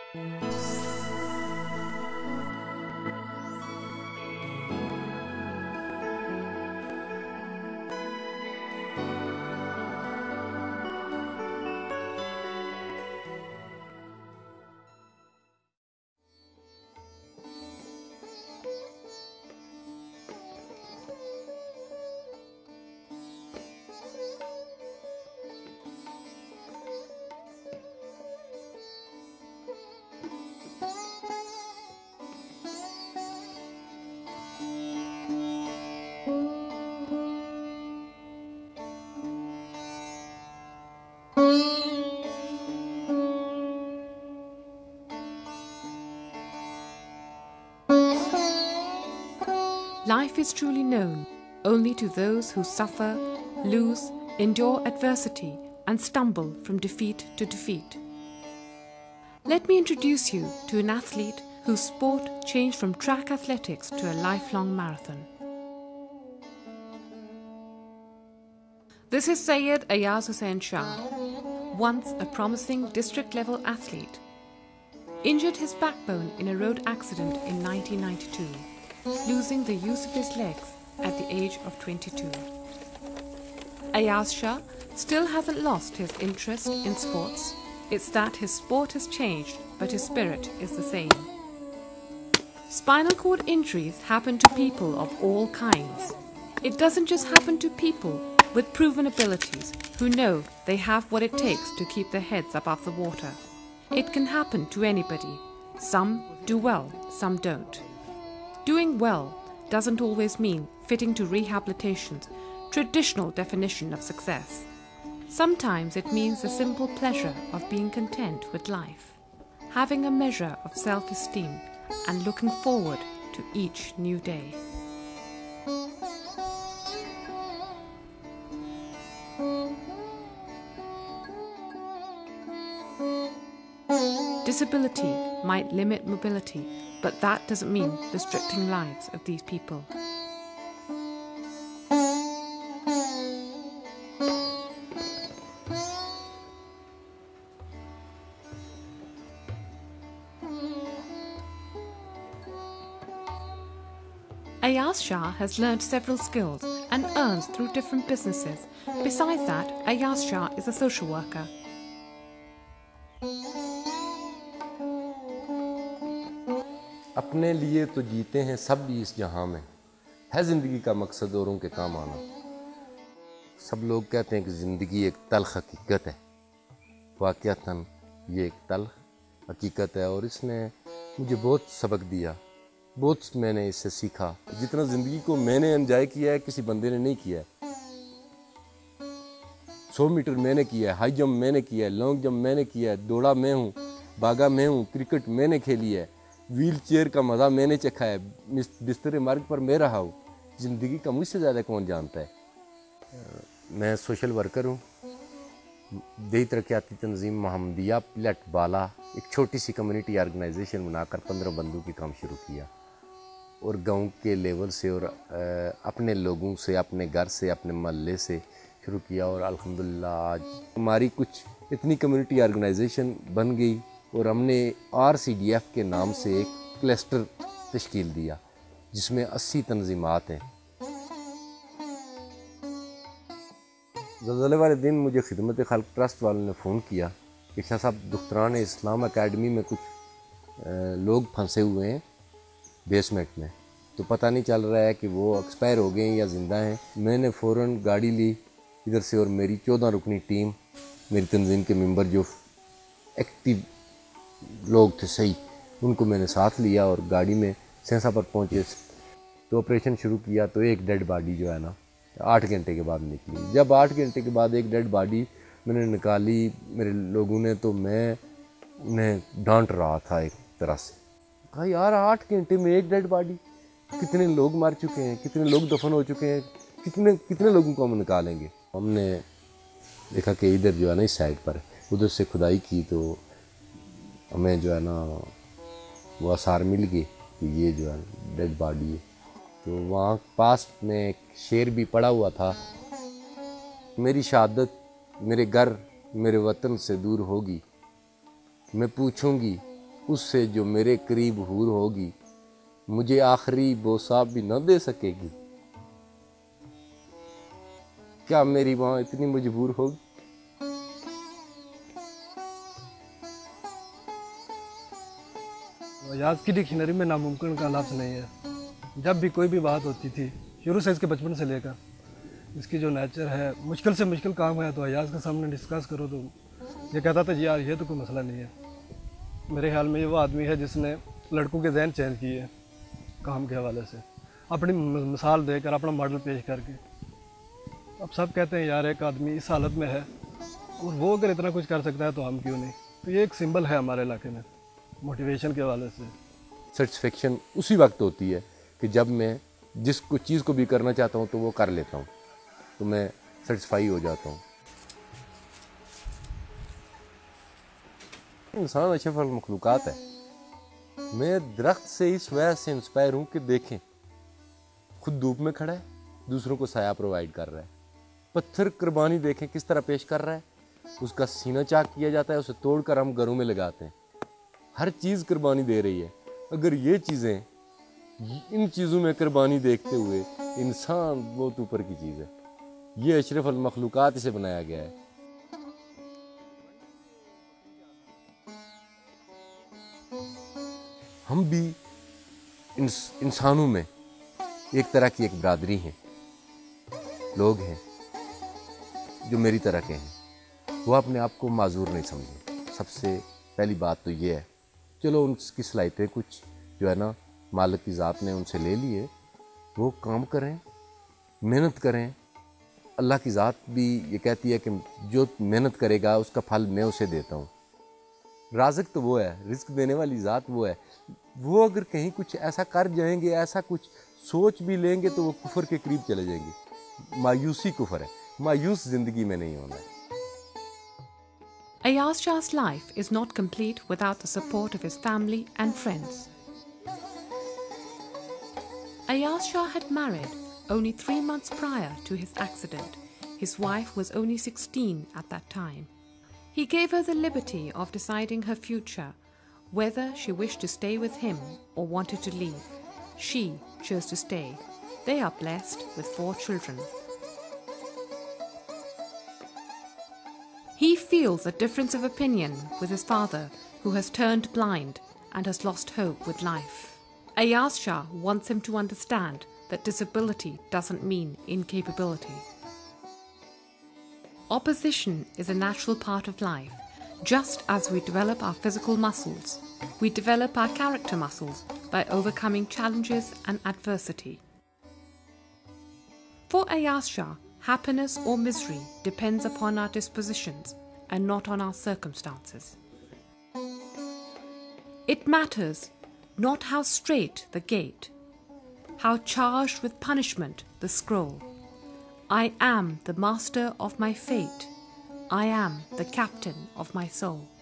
Life is truly known only to those who suffer, lose, endure adversity, and stumble from defeat to defeat. Let me introduce you to an athlete whose sport changed from track athletics to a lifelong marathon. This is Syed Ayaz Hussain Shah, once a promising district-level athlete. Injured his backbone in a road accident in 1992. Losing the use of his legs at the age of 22. Ayaz Shah still hasn't lost his interest in sports. It's that his sport has changed, but his spirit is the same. Spinal cord injuries happen to people of all kinds. It doesn't just happen to people with proven abilities who know they have what it takes to keep their heads above the water. It can happen to anybody. Some do well, some don't. Doing well doesn't always mean fitting to rehabilitation's traditional definition of success. Sometimes it means the simple pleasure of being content with life, having a measure of self-esteem, and looking forward to each new day. Disability might limit mobility, but that doesn't mean restricting lives of these people. Ayaz Shah has learned several skills and earns through different businesses. Besides that, Ayaz Shah is a social worker. اپنے لیے تو جیتے ہیں سب بھی اس جہاں میں، ہے زندگی کا مقصد اوروں کے کام آنا۔ سب لوگ کہتے ہیں کہ زندگی ایک تلخ حقیقت ہے، واقعتاً یہ ایک تلخ حقیقت ہے، اور اس نے مجھے بہت سبق دیا، بہت میں نے اس سے سیکھا۔ جتنا زندگی کو میں نے انجوائے کیا ہے کسی بندے نے نہیں کیا ہے۔ 100 میٹر میں نے کیا ہے، ہائی جمپ میں نے کیا ہے، لانگ جمپ میں نے کیا ہے، دوڑا میں ہوں، باغا میں ہوں، کرکٹ میں نے کھیلی ہے، ویل چیئر کا مزہ میں نے چکھا ہے، بستر مرگ پر میں رہا ہوں۔ زندگی کا مجھ سے زیادہ کون جانتا ہے۔ میں سوشل ورکر ہوں، دیہی ترقیاتی تنظیم محمدیہ پلٹ بالا ایک چھوٹی سی کمیونٹی آرگنائزیشن بنا کر 15 بندوں کی کام شروع کیا، اور گاؤں کے لیول سے اور اپنے لوگوں سے، اپنے گھر سے، اپنے محلے سے شروع کیا، اور الحمدللہ آج ہماری کچھ اتنی کمیونٹی آرگنائزیشن بن گئی، اور ہم نے RCDF کے نام سے ایک کلسٹر تشکیل دیا جس میں 80 تنظیمات ہیں۔ زلزلے والے دن مجھے خدمت خلق ٹرسٹ والوں نے فون کیا کہ شاہ صاحب دختران اسلام اکیڈمی میں کچھ لوگ پھنسے ہوئے ہیں بیسمنٹ میں، تو پتہ نہیں چل رہا ہے کہ وہ ایکسپائر ہو گئے ہیں یا زندہ ہیں۔ میں نے فوراً گاڑی لی ادھر سے، اور میری 14 رکنی ٹیم، میری تنظیم کے ممبر جو ایکٹیو لوگ تھے صحیح، ان کو میں نے ساتھ لیا اور گاڑی میں سینسا پر پہنچے تو آپریشن شروع کیا۔ تو ایک ڈیڈ باڈی جو ہے نا 8 گھنٹے کے بعد نکلی۔ جب 8 گھنٹے کے بعد ایک ڈیڈ باڈی میں نے نکالی میرے لوگوں نے، تو میں انہیں ڈانٹ رہا تھا ایک طرح سے، کہا یار 8 گھنٹے میں ایک ڈیڈ باڈی، کتنے لوگ مر چکے ہیں، کتنے لوگ دفن ہو چکے ہیں، کتنے لوگوں کو ہم نکالیں گے۔ ہم نے دیکھا کہ ادھر جو ہے نا اس سائڈ پر ادھر سے کھدائی کی، تو ہمیں جو ہے نا وہ آثار مل گئے کہ یہ جو ہے ڈیڈ باڈی ہے۔ تو وہاں پاس میں ایک شعر بھی پڑا ہوا تھا، میری شہادت میرے گھر میرے وطن سے دور ہوگی، میں پوچھوں گی اس سے جو میرے قریب حور ہوگی مجھے آخری بوسہ بھی نہ دے سکے گی. کیا میری ماں اتنی مجبور ہوگی؟ ایاز کی ڈکشنری میں ناممکن کا لفظ نہیں ہے. جب بھی کوئی بھی بات ہوتی تھی شروع سے اس کے بچپن سے لے کر اس کی جو نیچر ہے مشکل سے مشکل کام ہے تو ایاز کے سامنے ڈسکس کرو تو یہ کہتا تھا جی یار یہ تو کوئی مسئلہ نہیں ہے. میرے خیال میں یہ وہ آدمی ہے جس نے لڑکوں کے ذہن چینج کیے کام کے حوالے سے اپنی مثال دے کر اپنا ماڈل پیش کر کے. اب سب کہتے ہیں یار ایک آدمی اس حالت میں ہے اور وہ اگر اتنا کچھ کر سکتا ہے تو ہم کیوں نہیں. تو یہ ایک سمبل ہے ہمارے علاقے میں موٹیویشن کے حوالے سے. سیٹسفیکشن اسی وقت ہوتی ہے کہ جب میں جس کو چیز کو بھی کرنا چاہتا ہوں تو وہ کر لیتا ہوں تو میں سیٹسفائی ہو جاتا ہوں. انسان اشرف المخلوقات ہے. میں درخت سے اس وجہ سے انسپائر ہوں کہ دیکھیں خود دھوپ میں کھڑا ہے دوسروں کو سایہ پرووائڈ کر رہا ہے. پتھر قربانی دیکھیں کس طرح پیش کر رہا ہے. اس کا سینہ چاک کیا جاتا ہے, اسے توڑ کر ہم گھروں میں لگاتے ہیں. ہر چیز قربانی دے رہی ہے. اگر یہ چیزیں ان چیزوں میں قربانی دیکھتے ہوئے انسان بہت اوپر کی چیز ہے. یہ اشرف المخلوقات اسے بنایا گیا ہے. ہم بھی انسانوں میں ایک طرح کی ایک برادری ہیں, لوگ ہیں جو میری طرح کے ہیں. وہ اپنے آپ کو معذور نہیں سمجھیں. سب سے پہلی بات تو یہ ہے چلو ان کی صلاحیتیں کچھ جو ہے نا مالک کی ذات نے ان سے لے لیے, وہ کام کریں محنت کریں. اللہ کی ذات بھی یہ کہتی ہے کہ جو محنت کرے گا اس کا پھل میں اسے دیتا ہوں. رازق تو وہ ہے, رزق دینے والی ذات وہ ہے. وہ اگر کہیں کچھ ایسا کر جائیں گے, ایسا کچھ سوچ بھی لیں گے تو وہ کفر کے قریب چلے جائیں گے. مایوسی کفر ہے. مایوس زندگی میں نہیں ہونا ہے. Ayaz Shah's life is not complete without the support of his family and friends. Ayaz Shah had married only 3 months prior to his accident. His wife was only 16 at that time. He gave her the liberty of deciding her future, whether she wished to stay with him or wanted to leave. She chose to stay. They are blessed with 4 children. He feels a difference of opinion with his father, who has turned blind and has lost hope with life. Ayaz Shah wants him to understand that disability doesn't mean incapability. Opposition is a natural part of life. Just as we develop our physical muscles, we develop our character muscles by overcoming challenges and adversity. For Ayaz Shah, happiness or misery depends upon our dispositions and not on our circumstances. It matters not how straight the gate, how charged with punishment the scroll. I am the master of my fate. I am the captain of my soul.